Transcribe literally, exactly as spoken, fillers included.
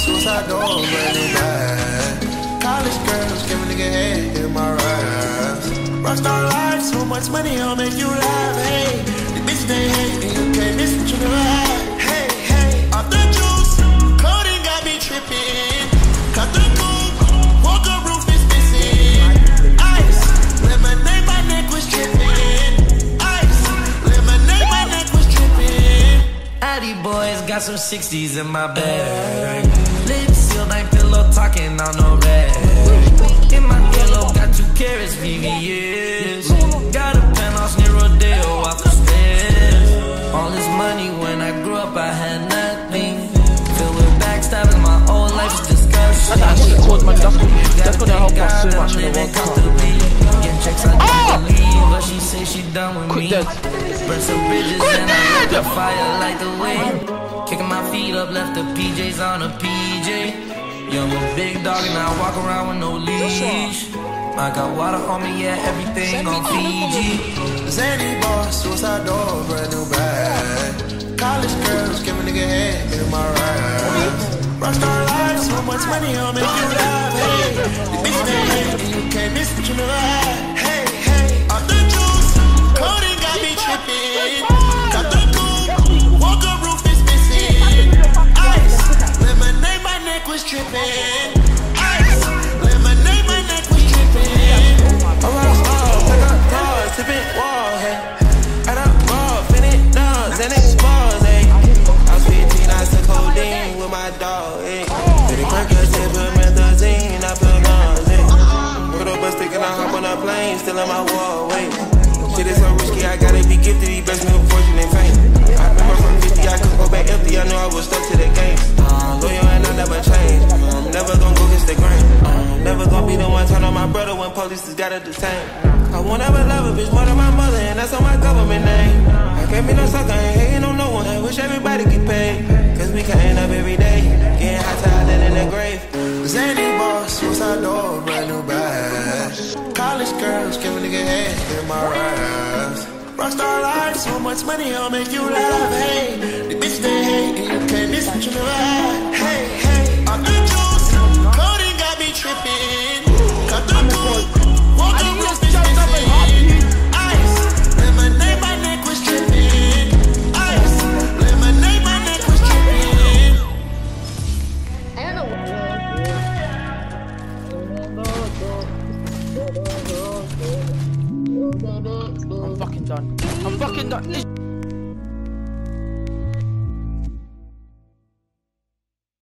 suicide door, brand new bag. College girls give a nigga head in my raps. Rockstar life, so much money, I'll make you laugh. Hey, the bitch they hate, and you can't miss what you never had. Hey, hey, off the juice, coding got me tripping. Cut the coupe, walk a roof is missing. Ice, lemonade, my neck was tripping. Ice, lemonade, my neck was tripping. Addy boys got some sixties in my bag. Lips sealed, ain't pillow talking on no rag. In my yellow, got two carrots, V V S. Got a penthouse near Rodeo off the stairs. All this money when I grew up, I had nothing. Filled with backstabbing, my whole life is disgusting. That's actually cool, man. That's, that's gonna help us so much in the World Cup. Getting checks, I can't believe, but she say she done with Quit me. that. Burn some bridges and I lit the fire like the wind. Kicking my feet up, left the P Js on a P J. Young a big dog and I walk around with no leash. I got water on me, yeah, everything on Fiji. Zany boss, suicide door, brand new bag. College girls give a nigga head in my raps. Rockstar life, so much money, I'll make you laugh. Hey, the bitch they hate, and you can't miss what you never had. Hey, hey, off the juice, coding got me tripping. Got the coupe, walk a roof is missing. Ice, lemonade, my neck was tripping. Ice, lemonade, my neck was tripping. I run hard, pick up cars, tipping walls, hey. Add up raw, finish dogs, and expose, hey. I was fifteen, I took codeine with my dog, hey. Pretty Percocet, put methazine, I put guns, hey. Put up a stick and I hop on a plane, still in my wall, wait. Shit is so risky, I gotta be gifted, he best me with fortune and fame. I remember from fifty, I could go back empty, I knew I was stuck to the game. Uh, loyal and I never change, I'm never gonna go against the grain. I'm never gonna be the one turn on my brother when police just gotta detain. I won't ever love a bitch more than my mother, and that's on my government name. I can't be no sucker, ain't hating on no one, I wish everybody get paid. Cause we can't up every day, getting hot talent in the grave. Zany boss, suicide door, brand new bag. College girls give a nigga head in my raps. Rockstar life, so much money, I'll make you laugh. Hey, the bitch they hate, and you can't miss what you never had. Hey, hey, off the juice, coding got me tripping. Cut the coupe, walk the roof is missing. Ice, lemonade, my neck was tripping. Ice, lemonade, my neck was tripping. I'm fucking done. I'm fucking done.